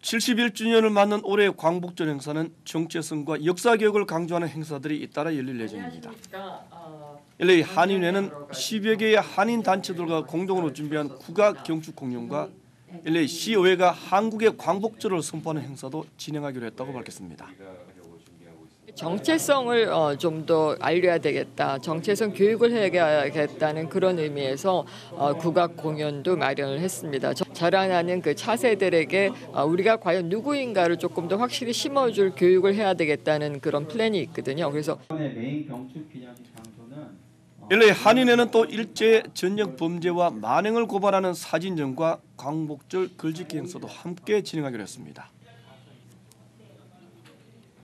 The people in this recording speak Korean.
71주년을 맞는 올해의 광복절 행사는 정체성과 역사교육을 강조하는 행사들이 잇따라 열릴 예정입니다. LA 한인회는 10여 개의 한인 단체들과 공동으로 준비한 국악 경축 공연과 LA 시의회가 한국의 광복절을 선포하는 행사도 진행하기로 했다고 밝혔습니다. 정체성을 좀 더 알려야 되겠다. 정체성 교육을 해야겠다는 그런 의미에서 국악 공연도 마련을 했습니다. 자라나는 그 차세들에게 우리가 과연 누구인가를 조금 더 확실히 심어줄 교육을 해야 되겠다는 그런 플랜이 있거든요. 그래서 LA 한인회는 또 일제 전역 범죄와 만행을 고발하는 사진전과 광복절 글짓기 행사도 함께 진행하기로 했습니다.